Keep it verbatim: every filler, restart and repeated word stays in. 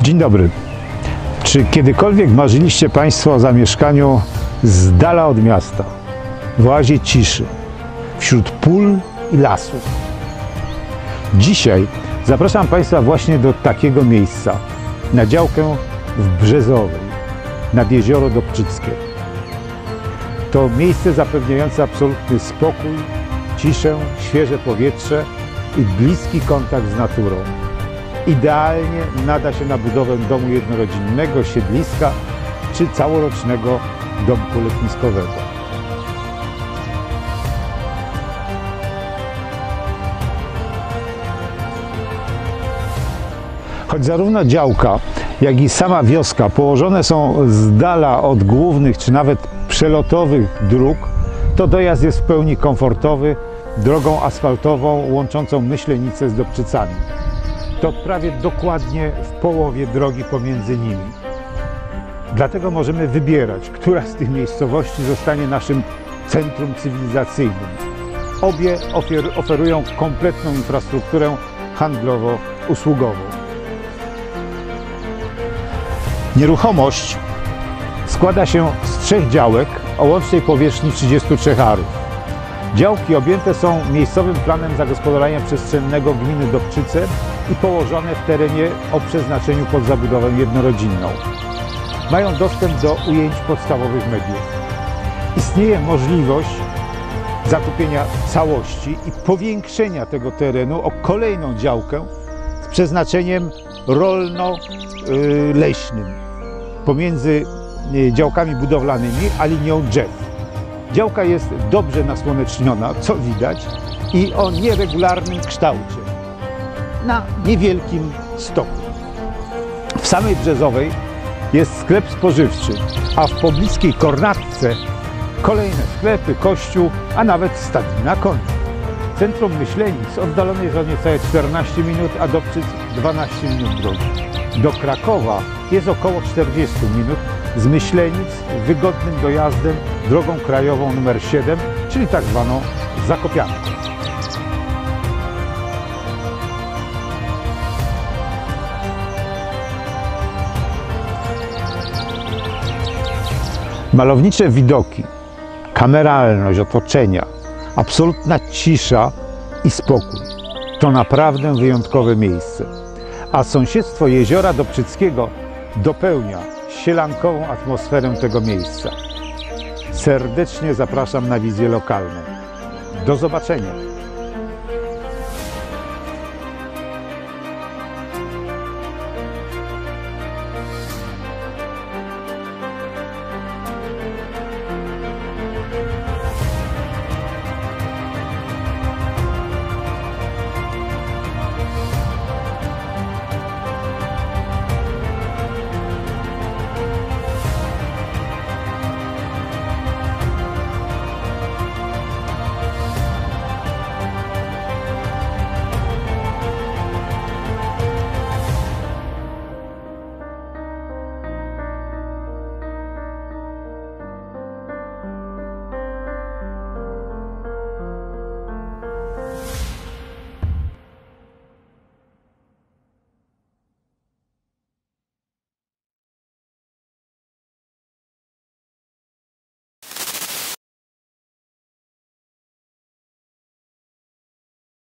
Dzień dobry. Czy kiedykolwiek marzyliście Państwo o zamieszkaniu z dala od miasta, w oazie ciszy, wśród pól i lasów? Dzisiaj zapraszam Państwa właśnie do takiego miejsca, na działkę w Brzezowej, nad jezioro Dobczyckie. To miejsce zapewniające absolutny spokój, ciszę, świeże powietrze i bliski kontakt z naturą. Idealnie nada się na budowę domu jednorodzinnego, siedliska czy całorocznego domku letniskowego. Choć zarówno działka, jak i sama wioska położone są z dala od głównych czy nawet przelotowych dróg, to dojazd jest w pełni komfortowy drogą asfaltową łączącą Myślenicę z Dobczycami. To prawie dokładnie w połowie drogi pomiędzy nimi. Dlatego możemy wybierać, która z tych miejscowości zostanie naszym centrum cywilizacyjnym. Obie ofier oferują kompletną infrastrukturę handlowo-usługową. Nieruchomość składa się z trzech działek o łącznej powierzchni trzydziestu trzech arów. Działki objęte są miejscowym planem zagospodarowania przestrzennego gminy Dobczyce i położone w terenie o przeznaczeniu pod zabudowę jednorodzinną. Mają dostęp do ujęć podstawowych mediów. Istnieje możliwość zakupienia całości i powiększenia tego terenu o kolejną działkę z przeznaczeniem rolno-leśnym pomiędzy działkami budowlanymi a linią drzew. Działka jest dobrze nasłoneczniona, co widać, i o nieregularnym kształcie, na niewielkim stoku. W samej Brzezowej jest sklep spożywczy, a w pobliskiej Kornatce kolejne sklepy, kościół, a nawet stadnina koni. Centrum Myślenic oddalone jest o niecałe czternaście minut, a Dobczyc dwanaście minut drogi. Do Krakowa jest około czterdzieści minut, z Myślenic wygodnym dojazdem drogą krajową nr siedem, czyli tak zwaną Zakopianką. Malownicze widoki, kameralność otoczenia, absolutna cisza i spokój to naprawdę wyjątkowe miejsce. A sąsiedztwo jeziora Dobczyckiego dopełnia sielankową atmosferę tego miejsca. Serdecznie zapraszam na wizje lokalne. Do zobaczenia!